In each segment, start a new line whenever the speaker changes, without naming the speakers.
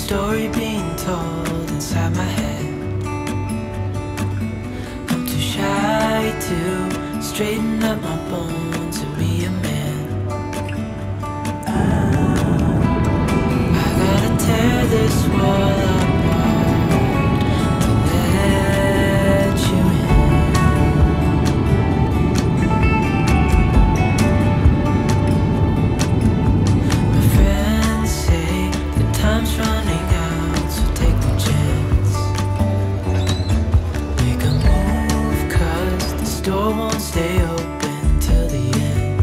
story being told inside my head. I'm too shy to straighten up my bones and be a man. I gotta tear this wall apart to let you in. My friends say the time's running out, so take the chance. Make a move, 'cause the store won't stay open till the end.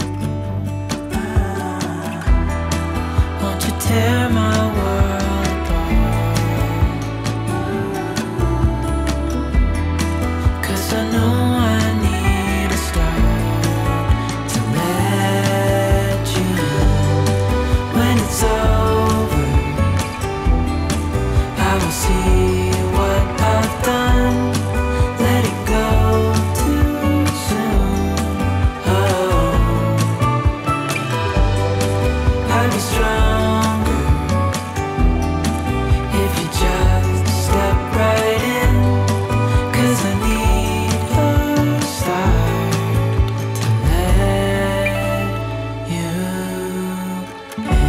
Won't you tear my world apart? 'Cause I know I need a start to let you in. When it's over, I will see what I've done. Let it go too soon. Oh, I'll be stronger if you just step right in. 'Cause I need a start to let you in.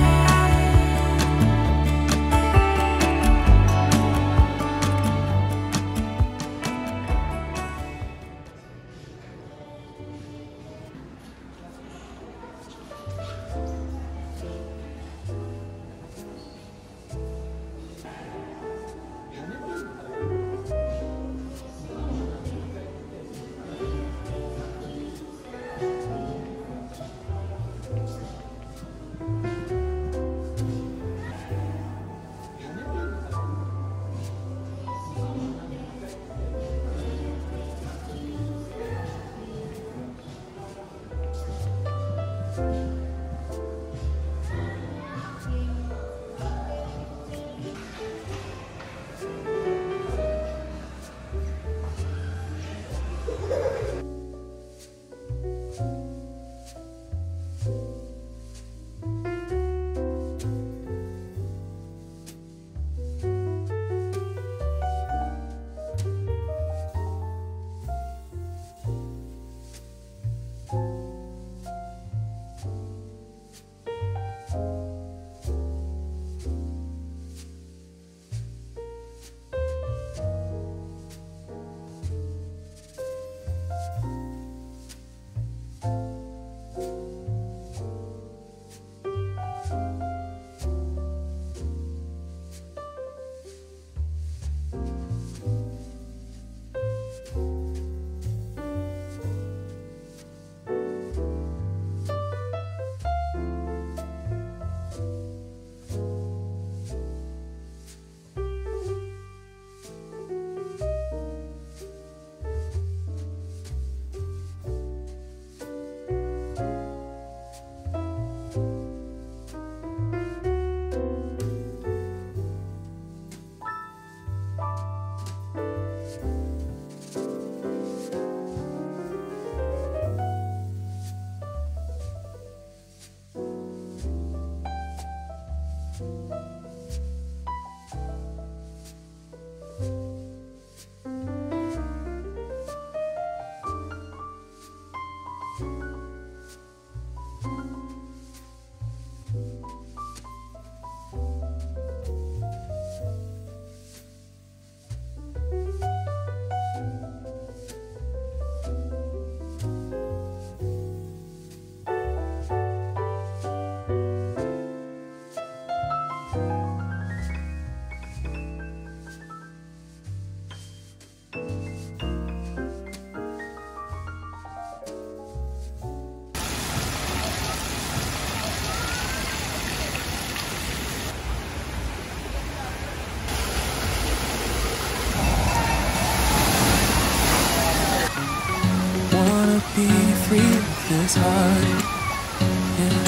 Be free with this heart, yeah.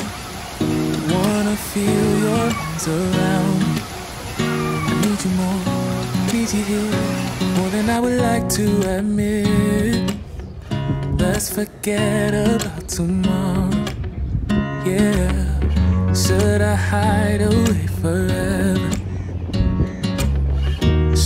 Wanna feel your arms around me. I need you more, need you here, more than I would like to admit. Let's forget about tomorrow, yeah. Should I hide away forever?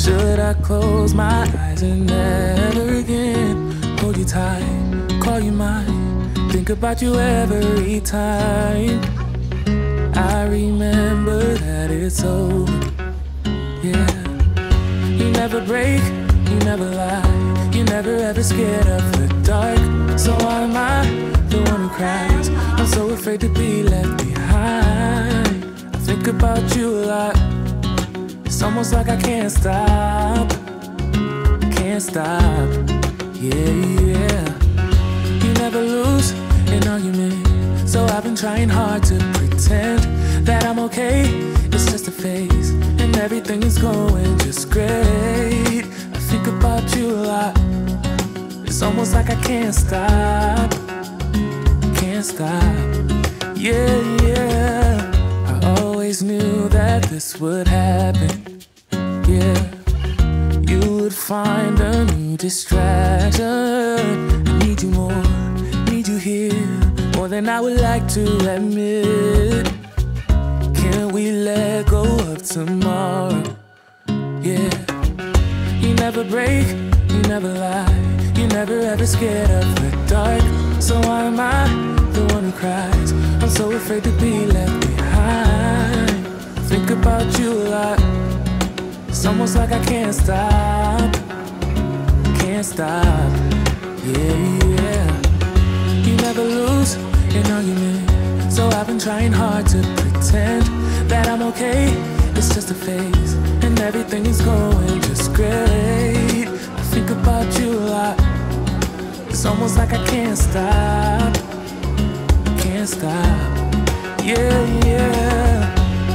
Should I close my eyes and never again hold you tight, call you mine, think about you every time? I remember that it's over, yeah. You never break, you never lie, you never ever scared of the dark. So why am I the one who cries? I'm so afraid to be left behind. I think about you a lot. It's almost like I can't stop, can't stop, yeah, yeah. You never lose an argument, so I've been trying hard to pretend that I'm okay. It's just a phase, and everything is going just great. I think about you a lot. It's almost like I can't stop, can't stop, yeah, yeah. I always knew that this would happen, yeah. You would find a new distraction. I need you more, need you here, more than I would like to admit. Can we let go of tomorrow, yeah. You never break, you never lie, you never ever scared of the dark. So why am I the one who cries? I'm so afraid to be left behind. Think about you a lot. It's almost like I can't stop, can't stop, yeah, yeah. You never lose an argument, so I've been trying hard to pretend that I'm okay. It's just a phase, and everything is going just great. I think about you a lot. It's almost like I can't stop, can't stop, yeah, yeah.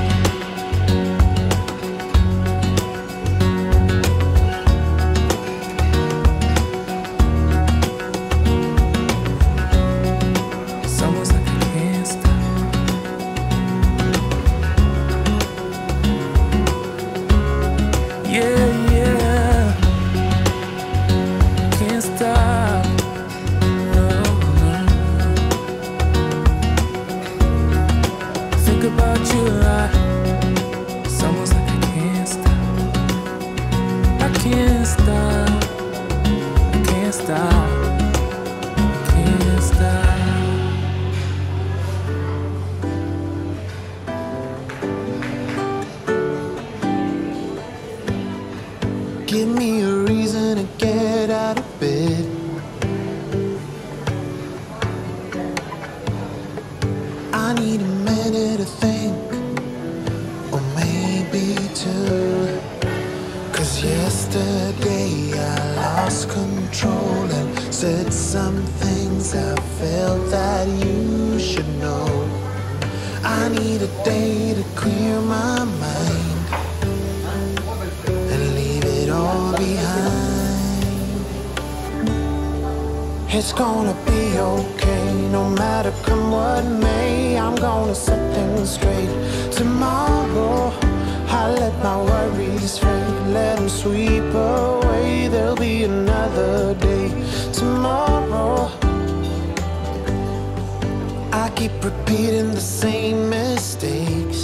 It's almost like I can't stop. Yeah, yeah. Can't stop. About you a lot. It's almost like I can't stop, I can't stop, I can't stop, I can't stop.
Give me a reason to get out of bed. I need a minute to think, or maybe two. 'Cause yesterday I lost control and said some things I felt that you should know. I need a day to clear my mind and leave it all behind. It's gonna be okay, no matter come what may. I'm gonna set things straight. Tomorrow I'll let my worries fade, let them sweep away. There'll be another day tomorrow. I keep repeating the same mistakes.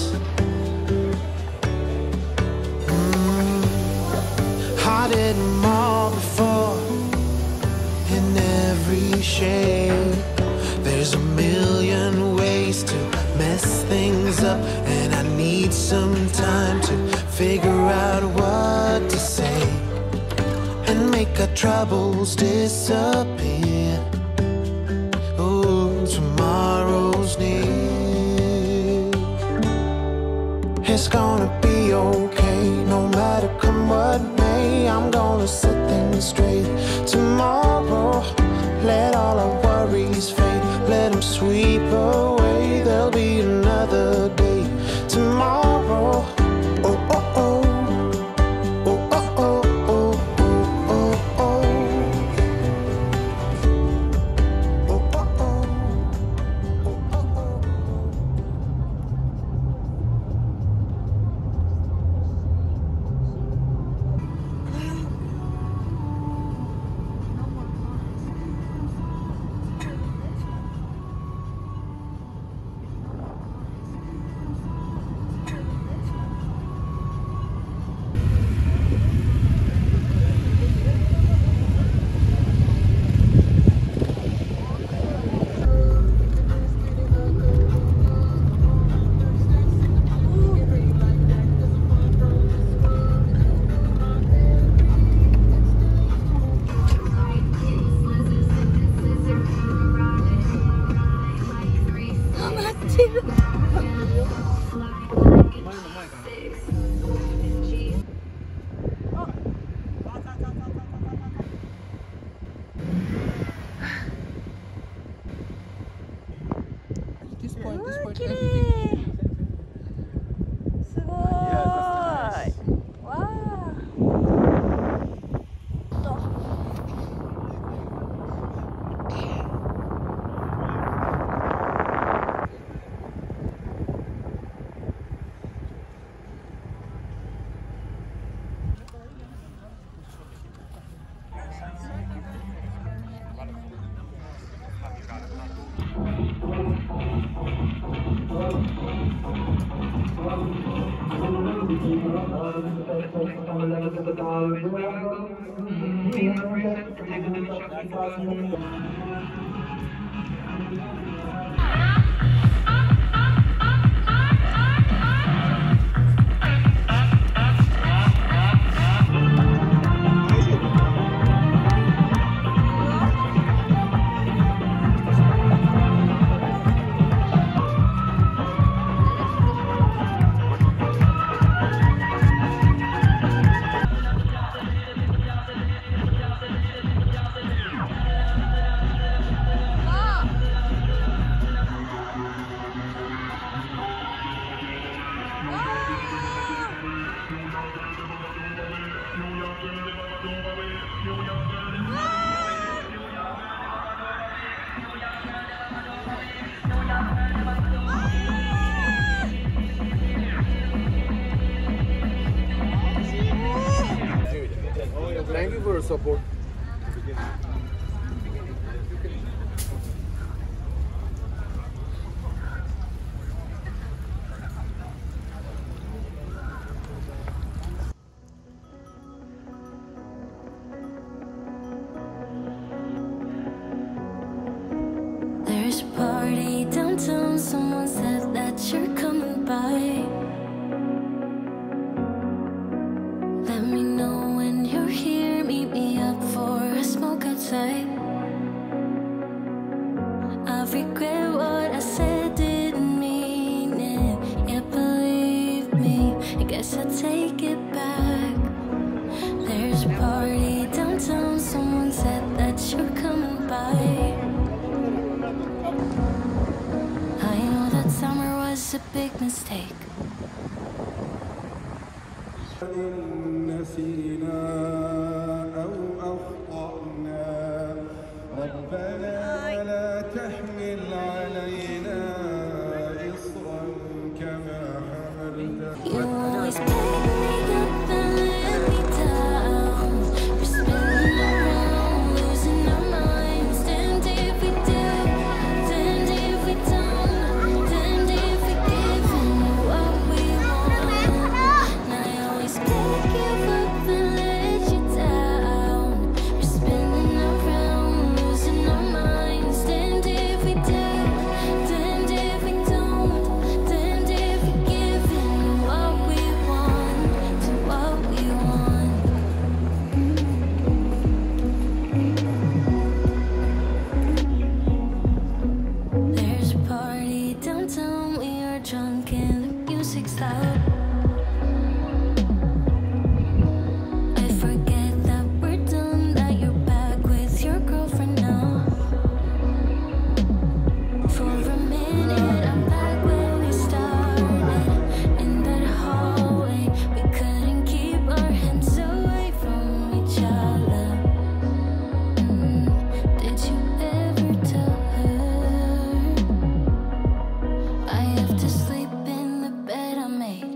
I did them all before, in every shape. There's a million ways to mess things up, and I need some time to figure out what to say and make our troubles disappear. Oh, tomorrow's near. It's gonna be okay, no matter come what may. I'm gonna set things straight tomorrow. Let all our worries fade, let them sweep away. There'll be another day tomorrow. Oh, oh, oh. Oh, oh, oh, oh, oh, oh, oh. Oh, oh, oh. Oh, oh, oh.
わ、綺麗。すごーい。わあ。
Thank you for your support.
There's a party downtown, someone said that you're coming by. Let me know when you're here, meet me up for a smoke outside. I regret what I said, didn't mean it. Yeah, believe me, I guess I'll take it back. There's a party downtown, someone said that you're coming by. I know that summer was a big mistake.
إن نسينا أو أخطأنا ربنا لا تحمل علينا إصرا كما حملته.
You always pick me up and let me down. We're spinning around, losing our minds. Damned if we do, damned if we don't, damned if we give in what we want. And I always pick you up and let you down. We're spinning around, losing our minds. Damned if we do, damned if we don't, damned if we give in what we want to what we want. There's a party downtown, we are drunk and the music's loud. I forget that we're done, that you're back with your girlfriend now. For a minute, I'm back where we started. In that hallway, we couldn't keep our hands away from each other. Did you ever tell her I have to sleep in the bed I made?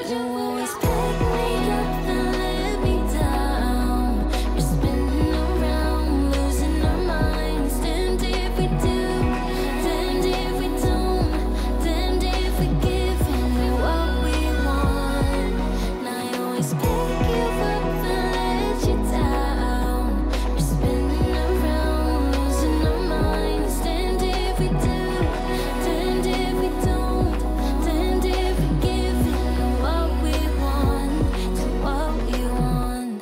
You always pick me up and let me down. We're spinning around, losing our minds. Damned if we do, damned if we don't, damned if we give in what we want. And I always pick you up and let you down. We're spinning around, losing our minds. Damned if we do, damned if we don't, damned if we give in what we want to what we want.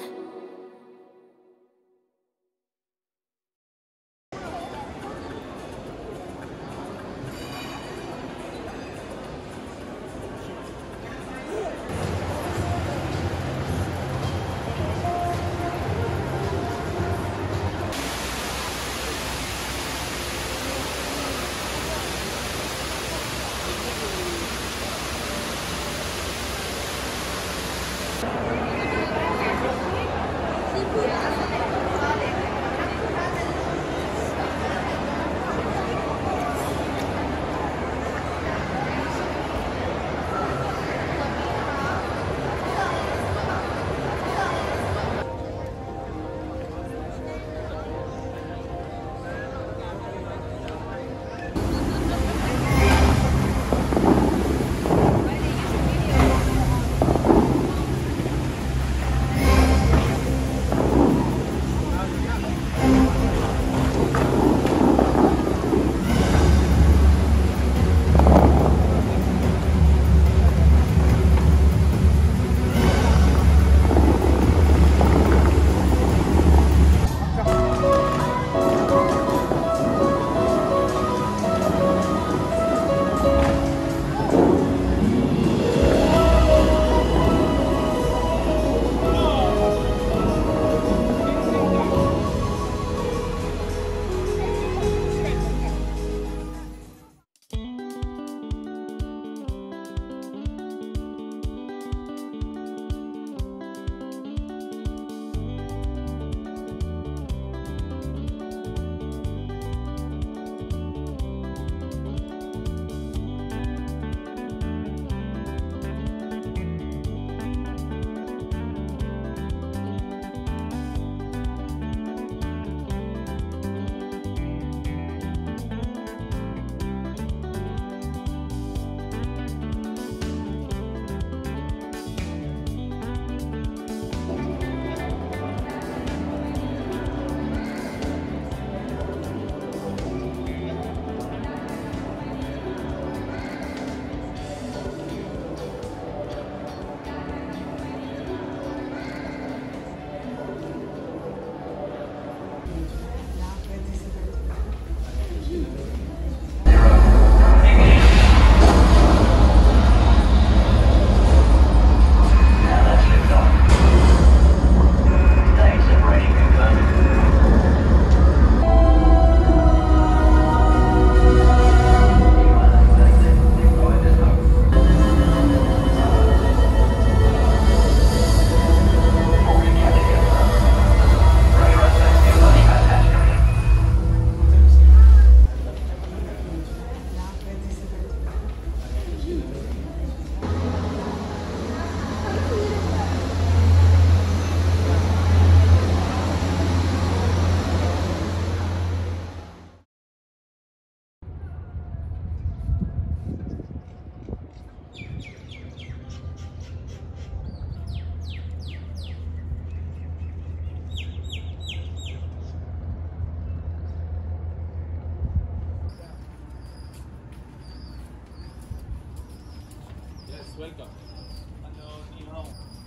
Welcome. Hello, ni hao.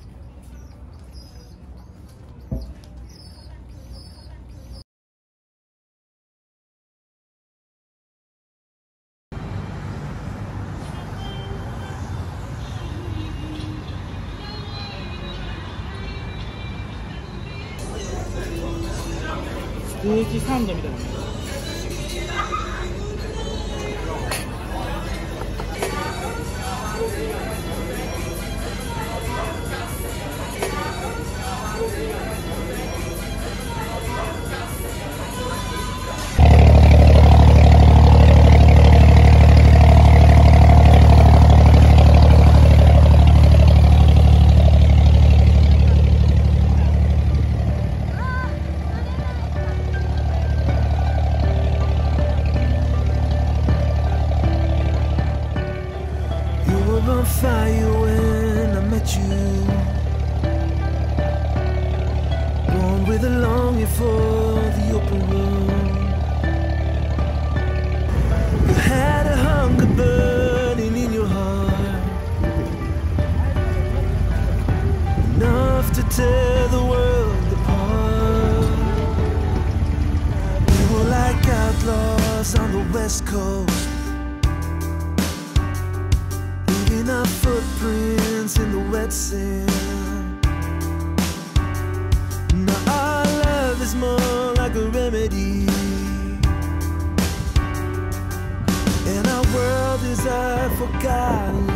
ステーキサンドみたいな。
fire when I met you, born with a longing for the open road. You had a hunger burning in your heart, enough to tear the world apart. We were like outlaws on the West Coast, leaving our footprints in the wet sand. Now our love is more like a remedy, and our world is a forgotten